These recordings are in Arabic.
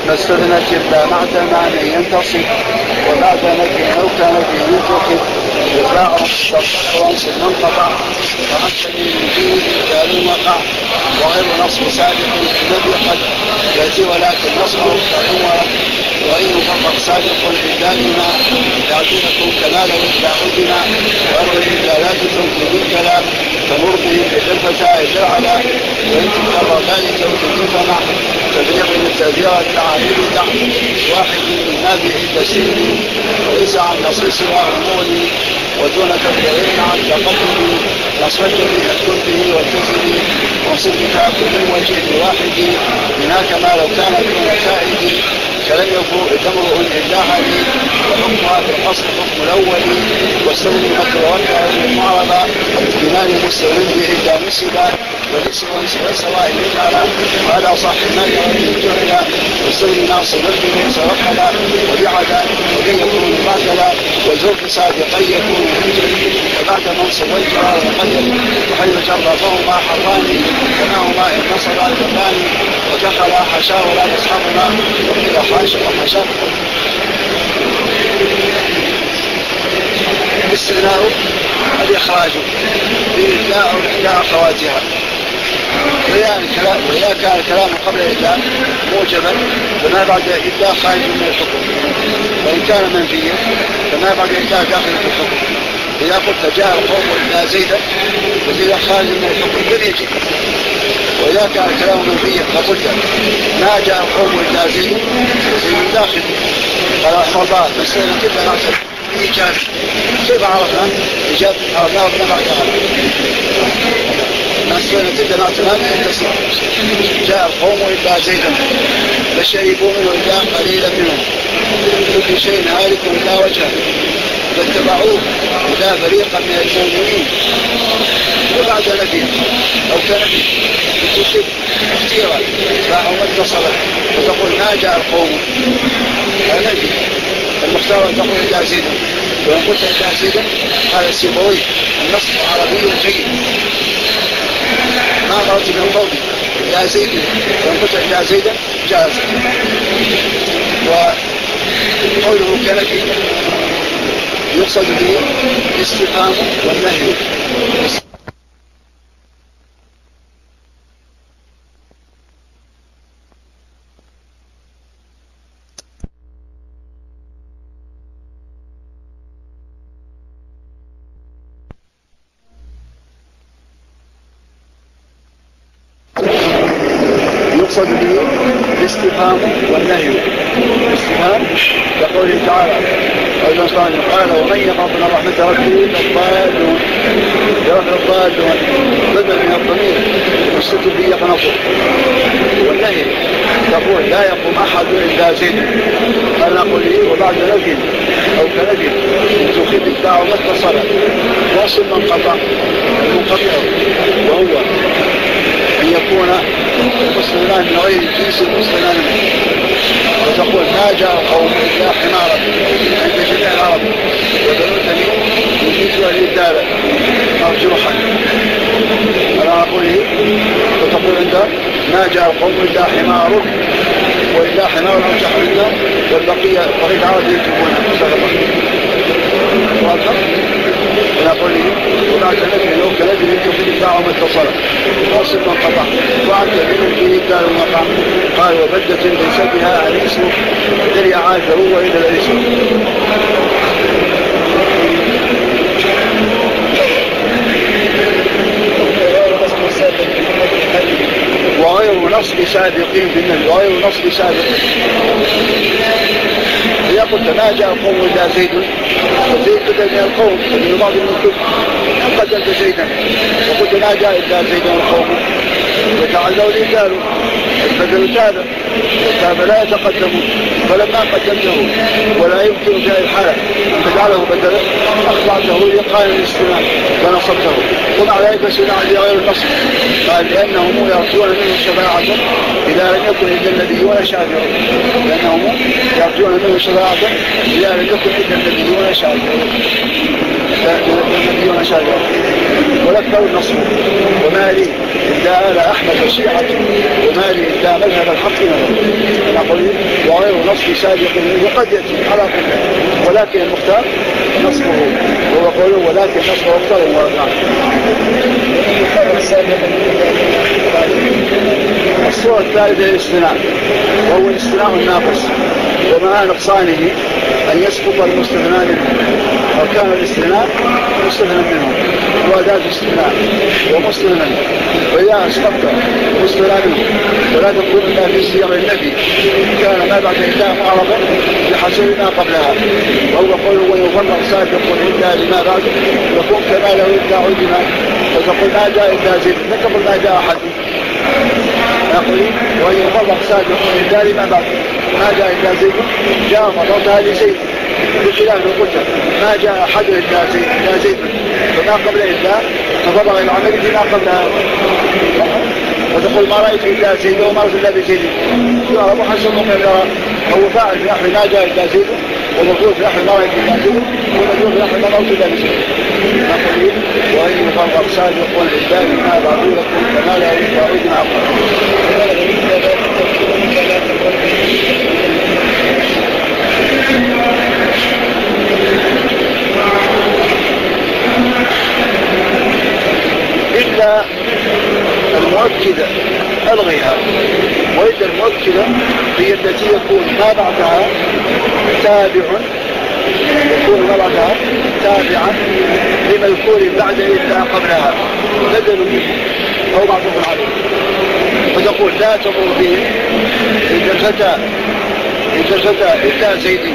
فاستغنت إلا بعد معنى ينتصب وبعد نفي أو كان فيه ينتقب إطلاع وانصب منقطع وأنت من فيه إنكار وقع وغير نصب سابق الذي قد يأتي ولكن نصبه كهو وإن فقط سابق دائما يعطيكم كمال إلا عدنا وأرض إلا لا تترك بالكلام فمرضي بالفتاة جعلا وإن تكرر ذلك وتنفمع تبليغ التبليغ التعامل تحت واحد من نابع التسليم وليس عن نصيص وعمولي ودون تبليغين عن تقدم نصفت به الكل والتزمي وصل كتاب من وجه واحد منها كما لو كان دون فائد فلم يكن امرؤ الا علي وحكمها في الاصل حكم الاول واستولي مكروهها المعرضه بمال مستوى الا نسبا وليس سواء يجعل وعلى صح ما يجعل واستولي ناصب الدين سوحلا وبعدا وكي يكون باطلا والزوج سابقا يكون وبعد منصب والجرار القدر وحيث جر فهما حران كما هما ان نصب الفقان ودخل حشا ولا تصحبنا وقيل حاشا وحشا. الاستغناء الإخراج بإدلاء إحدى أخواتها وإذا كان الكلام قبل الإدلاء موجبا فما بعد الإدلاء خارج من الحكم وإن كان منفيا فما بعد الإدلاء داخل في الحكم. إذا قلت جاء القوم إلا زيدا فزيد خارج من الحكم بالإجل وإذا كان الكلام منفيا فقلت ما جاء القوم إلا زيد فزيد داخل. قال رحمه الله مسألة كيف نعتبر إيجاب كيف عرفنا إيجاب عرفناه بنا بعد مسألة كيف نعتبر جاء القوم إلا زيدا فشربوا منه إلا قليلا منهم كل شيء هالك إلا وجهه فاتبعوه إلا فريقا من المؤمنين وبعد نبي أو كنبي بتكتب اختيرا فأو اتصلا وتقول ما جاء القوم نبي المختار تقول إلا زيدا وإن قلت إلا زيدا هذا السيبوي النص عربي جيد ما مرت من قوم إلا زيدا وإن قلت إلا زيدا جاز. وقوله كنبي يقصد به الاستفهام والنهي. يقصد به الاستفهام والنهي. الاستفهام كقوله تعالى قال ومن يخاف من رحمة ربه إلا الضالون يرى الضالون بدل من الضمير والستر به يقنطه. والنهي تقول لا يقوم أحد إلا زيد قال نقول لي وبعد نجد أو كنجد تخيب الدعوة متصلة واصل منقطع وهو أن يكون المسلمان من غير الجنس المسلمان وتقول ما جاء قوم إلا حمارا عند جميع العرب وبنو تميم يجيزها للدالة مرجوحا على أقوله وتقول عند ما جاء القوم إلا حمار وإلا حمار أرجح منا والبقية طريق العرب يكتبون واضح على قوله وبعد نجم لو كنجم يكفي الدعوة متصلة واصل من قطع وعد منه فيه الدار المقع قال وبدت ليس بها الاسم الذي عاده وإلى الاسم. وغير نصب سابقين بالنبي وغير نصب سابقين. إذا قلت ما جاء القوم إلا زيد وزيد بدل من القوم فمن بعض المكتب قدمت زيدا وقلت ما جاء إلا زيد القوم وتعلوا الإبدال البدل تابع والتابع لا يتقدم فلما قدمته ولا يمكن في الحالة أن تجعله بدلا أخضعته لقائم الاستماع ونصبته ومع ذلك سنع لغير النصب قال لأنهم يرجون منه شفاعة إذا لم يكن إلا النبيون شافعون لأنهم يرجون منه شفاعة إذا لم يكن إلا النبيون شافعون ولكثر النصب وما لي إلا آل أحمد الشيعة وما لي إلا مذهب الحق نقول وصف سابق وقد يأتي على كل، ولكن المختار نصبه، وهو قوله ولكن نصبه مختار ووقع. الصورة الثالثة الاستثناء، وهو الاستثناء الناقص، ومع نقصانه أن يسقط المستثنى منه، وكان الاستثناء مستثنى منه وأداة استثناء ومستثنى، وإذا أسقطت مستثنى منه ولا تكون إلا في سياق النبي كان ما بعد إلا معرضا بحسب ما قبلها، وهو قوله ويفرق سابق إلا لما بعد يكون كما لو إلا عدنا، وتقول ما جاء إلا زيد، لا تقول ما جاء أحد، نقول ويفرق سابق إلا لما بعد ما جاء إلا زيد جاء فضلتها لزيد، بخلاف القتل ما جاء أحد إلا زيد فما قبل إلا تفرغ العمل فيما قبلها، وتقول ما رأيت إلا زيد وما رأيت إلا بزيد، يعرف حسب مقدرة، هو فاعل في نحو ما جاء إلا زيد، ومقول في نحو ما رأيت إلا زيد، ومقول في نحو ما رأيت إلا بزيد. نقول وإن يفرق سابق العباد ما بعضورة فما لا يتعود مع إلا المؤكدة ألغيها، وإلا المؤكدة هي التي يكون ما بعدها تابعا لمذكور بعد إلا قبلها بدل منه أو معطوف عليه، فتقول لا تمر به إذا الفتى إلا زيد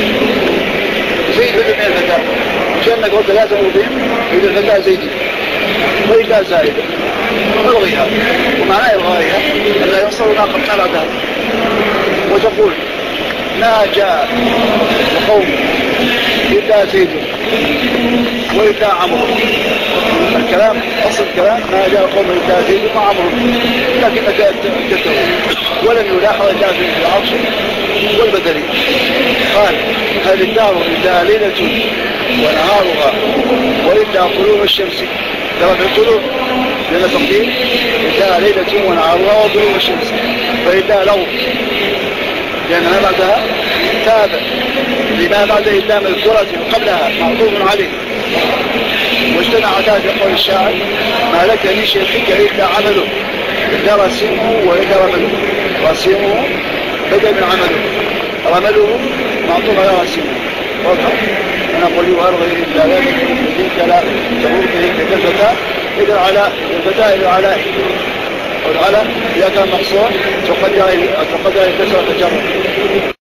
بدل من الفتى، كأنك قلت لا تمر به إذا الفتى زيدي وإلا زائدة ألغيها، ومعنى إلغائها أن لا ينصر ما قد بعدها، وتقول ما جاء القوم إلا زيد وإلا عمرو، الكلام أصل الكلام ما جاء القوم إلا زيد وعمرو، لكنك تكتب ولم يلاحظ جاء في العرش والبدلي. قال هل الدار إلا ليلة ونهارها وإلا طلوع الشمس، درجة الطلوع لأن تقدير إلا ليلة ونهارها وطلوع الشمس، فإلا لو لأن ما بعدها تابع لما بعد إلا مذكورة قبلها معطوف عليه، واجتمع ذلك يقول الشاعر ما لك لشيخك إلا عمله إلا رسمه وإلا رمله، رسمه بدل من رمله معطوف على رسمه، أنا أقول له أرغي إلا ذلك إذن لا تقول به الفتاة إذا العلاء الفتاة إذا العلاء والعلاء إذا كان مقصور تقدر الكسرة تجرد.